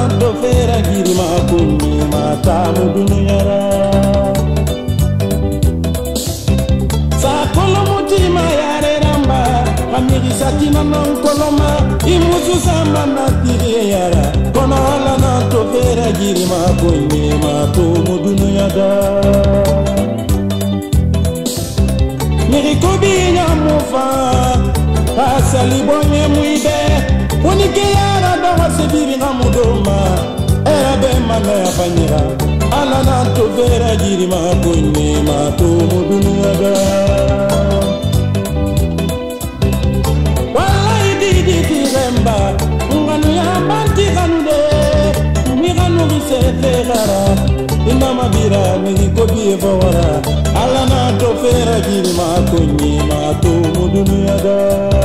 to fera girma kunni mata muduniyara sa kolomutima yare ramba kamiri satina non koloma imusu samba na tiriyara kono ala na to fera girma kunni mata muduniyara Mirikobi nyamufa asali bonye muide unike yara dawa sebiri na mudoma ebe mana ya fanyira ala na to vera jiri ma kunni ma to mudunyaga wallahi didi tiremba nganu ya banti kande mi kanu se fegara ina mabira mirikobi evora ala na to vera jiri ma kunni ma to mudunyaga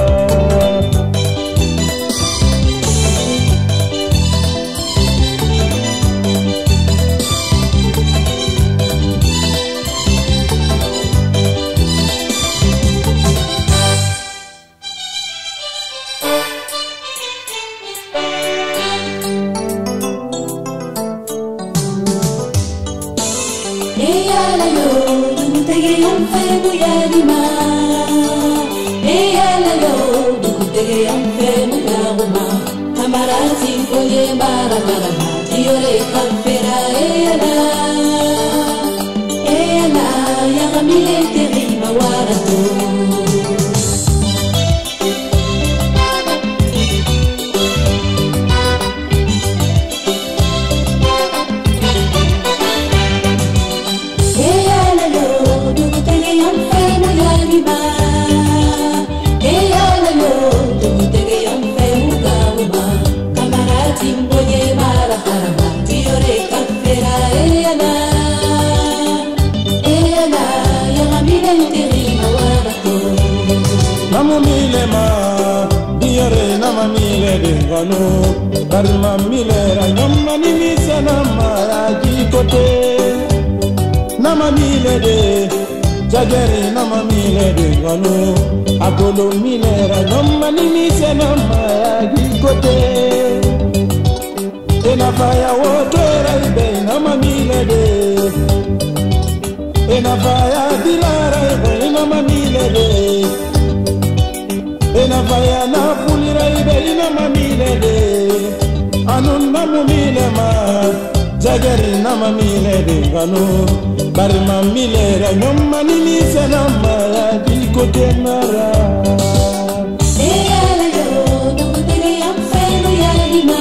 Karma milera nyama ni misana maraji kote nama milede jagere nama milede gano agolo milera nyama ni misana maraji kote ena faya wotora ibe nama milede ena faya dilara ibe nama milede ena faya na pulira ibe nama milede anun namu milema jagari nama milede gano barma milera nyoma ni misana maya di kote nara eyala yo dugutege yam fenu yalima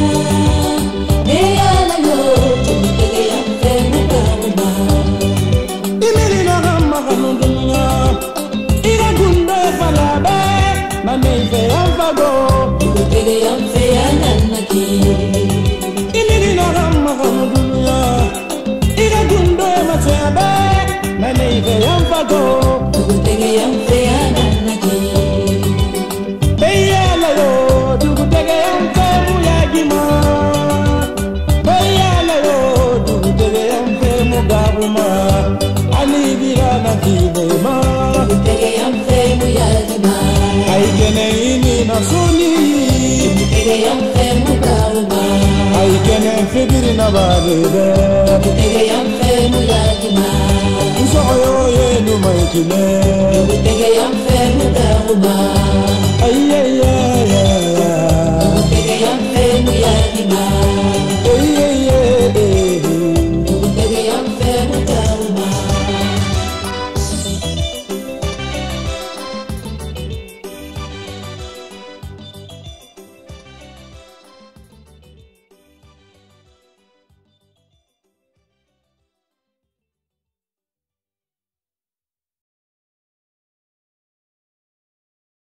eyala yo dugutege yam fenu garuma imiri na ramma gano dunya ira gunde falabe na neife amfago dugutege yam feyana Imiri na ramma gano dunya ira gunde matebe na neife amfago dugutege yam feyana naki eyala yo dugutege yam femu yagima eyala yo dugutege yam femu garuma ani bira na kibema dugutege yam femu yagima ay gene ini na suni dugutege yam femu garuma ay gene fibiri na balebe dugutege yam femu yagima uso yo ye nu maikine dugutege yam femu garuma